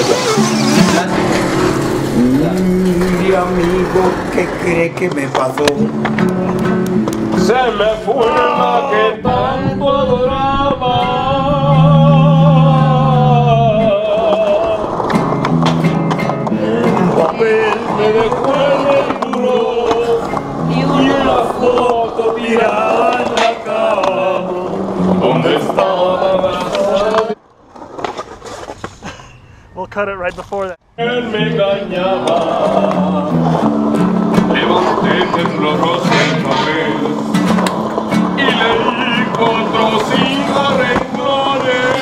Mi amigo, ¿qué cree que me pasó? Se me fue la que tanto adoraba. Un papel me dejó en el buró y una foto tirada en la cama donde estaba abrazada. We'll cut it right before that. Él me engañaba. Levanté tembloroso el papel y leí con trocitos renglones.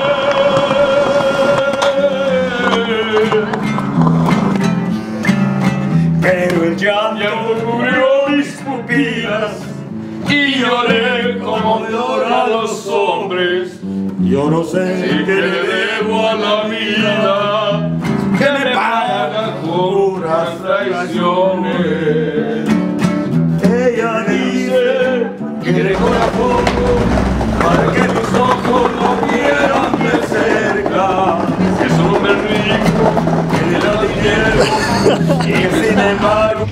Pero el llanto cubrió mis pupilas y lloré como lloran los hombres. Yo no sé qué le debo a la vida que me paga puras traiciones. Ella dice que dejó la foto para que mis ojos no vieran de cerca. Es un hombre rico que le da dinero y que sin embargo.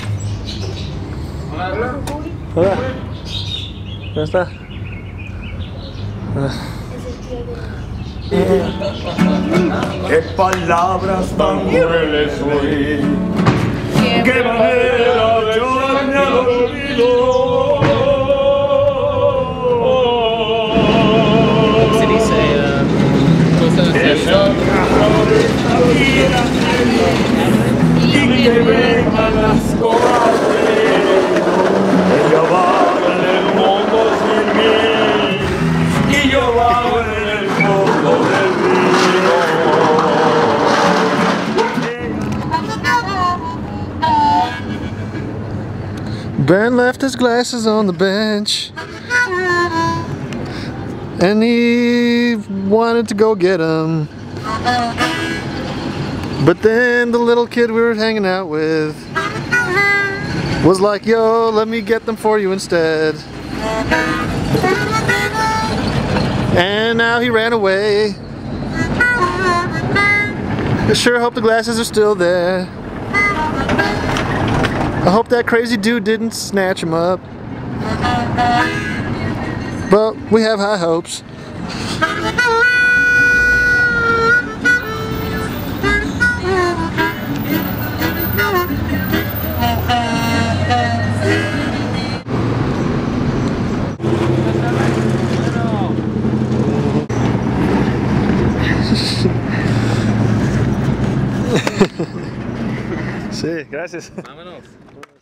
Hola. ¿Dónde está? Qué palabras tan crueles oí. Qué manera de llorarme al olvido. Did he say, Esa cara de esta vida y que vengan las cobardes. Ella va en el mundo sin mí y yo vago en el fondo del río. Ben left his glasses on the bench and he wanted to go get them. But then the little kid we were hanging out with was like, yo, let me get them for you instead. And now he ran away. I sure hope the glasses are still there. I hope that crazy dude didn't snatch him up. But we have high hopes. Sí, gracias. vámonos.